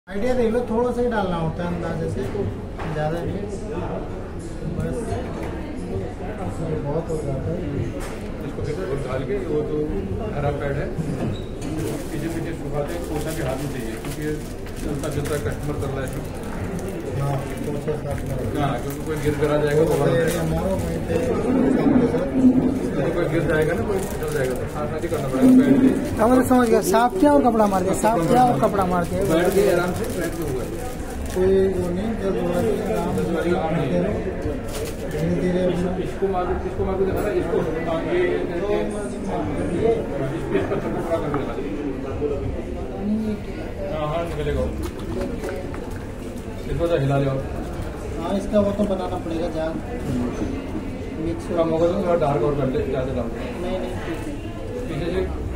Idea देख लो, थोड़ा सा ही डालना होता है अंदाजे से, ज़्यादा नहीं, बस बहुत हो जाता है। इसको फिर डाल के वो तो हरा पैड है पीछे पीछे सुखाते हैं, पोछा भी हाथ में चाहिए क्योंकि चलता चलता कस्टमर कर रहा है। हाँ, क्योंकि कोई गिर करा जाएगा तो कोई गिर जाएगा ना, कोई चल जाएगा तो साथ साथ ही करना पड़ेगा। पैड हमारे समझ गया, साफ किया और कपड़ा मार दिया, साफ किया और कपड़ा मार दिया, पैड भी आराम से पैड भी होगा, कोई वो नहीं, जब आराम धीरे धीरे इसको मार के दिखा रहा है, इसको इस पर टुकड़ा करके दिखा। हाँ निकलेगा, इसको तो हिला लो। हाँ, इसका वो तो बनाना पड़ेगा, जाग मिक्स कम होगा तो थोड़ा डार्क और कर ले, ज़्यादा डाल नहीं पीछे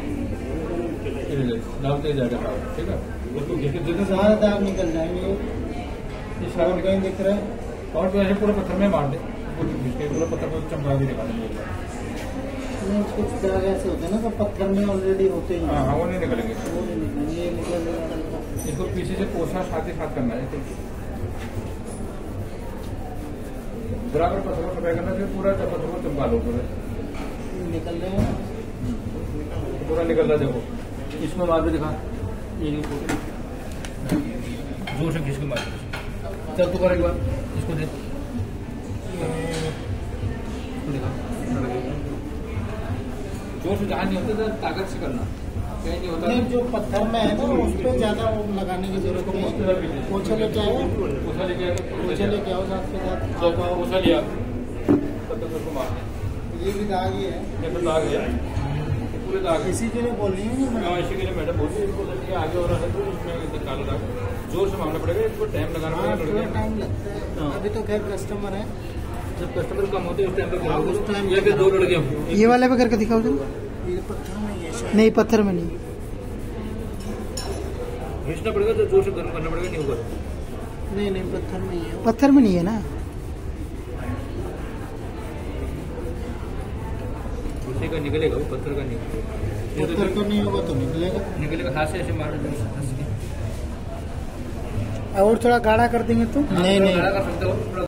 से डालते जाएगा साहब, ठीक है। उसको जितने सारे दाग निकल जाएंगे, इस और कहीं दिख रहा है, और तो ऐसे पूरे पत्थर में मार दे, पूरा पत्थर को चमका भी दिखा देंगे। कुछ दाग ऐसे होते हैं ना, तो पत्थर में ऑलरेडी होते हैं। हाँ वो नहीं निकलेंगे, वो नहीं निकलेंगे, ये निकल। इसको पीछे से पोछना साथ ही साथ करना है, बराबर पत्थर को सफाई करना चाहिए, पूरा पत्थर को चमका लो, पूरे निकल रहे हैं, पूरा निकल रहा। देखो इसमें मार भी दिखा, ये जोर से खींच के मार, चल तू कर एक बार, इसको दे जोर से, जहाँ नहीं होता ताकत से करना, कहीं नहीं होता। नहीं, जो पत्थर में है ना उस पर ज्यादा लगाने की जरूरत नहीं। पोछा लेके आओ, पोछा लेके पोछा लेके आओ साथ के साथ। पोछा लिया तब तक उसको मार, ये भी दाग ही है, ये तो दाग है, पूरे दाग। इसी के लिए बोल रही हूँ, इसी के लिए मैडम बोल रही है, इसको लड़के आगे हो रहा है तो इसमें काला दाग जोर से मारना पड़ेगा, इसको टाइम लगाना पड़ेगा, टाइम लगता है। अभी तो खैर कस्टमर है, जब कस्टमर कम होते हैं उस टाइम पे उस टाइम ये दो लड़के। ये वाले पे करके दिखाओ जरा, ये पत्थर में ही है। नहीं, पत्थर में नहीं, खींचना पड़ेगा, तो जोर से गर्म करना पड़ेगा, नहीं होगा। नहीं पत्थर में ही है, पत्थर में नहीं है ना, उसी का निकलेगा, वो पत्थर का निकलेगा, पत्थर का नहीं होगा तो निकलेगा। हाथ से ऐसे मार और थोड़ा गाढ़ा कर देंगे तो नहीं गाढ़ा कर सकते हो।